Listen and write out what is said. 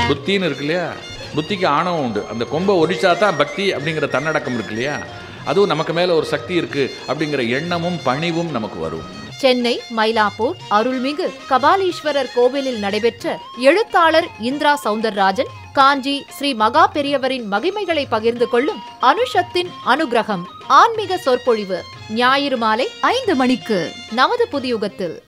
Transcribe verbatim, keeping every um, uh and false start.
புத்தின்னு இருக்கு இல்லையா, புத்திக்கு ஆணவம் உண்டு. அந்த கொம்பை ஒடிச்சா தான் பக்தி அப்படிங்கிற தன்னடக்கம் இருக்கு இல்லையா, அதுவும் நமக்கு மேல ஒரு சக்தி இருக்கு அப்படிங்கிற எண்ணமும் பணிவும் நமக்கு வரும். சென்னை மயிலாப்பூர் அருள்மிகு கபாலீஸ்வரர் கோவிலில் நடைபெற்ற எழுத்தாளர் இந்திரா சௌந்தரராஜன் காஞ்சி ஸ்ரீ மகா பெரியவரின் மகிமைகளை பகிர்ந்து கொள்ளும் அனுஷத்தின் அனுகிரகம் ஆன்மீக சொற்பொழிவு ஞாயிறு மாலை ஐந்து மணிக்கு நமது புதியுகத்தில்.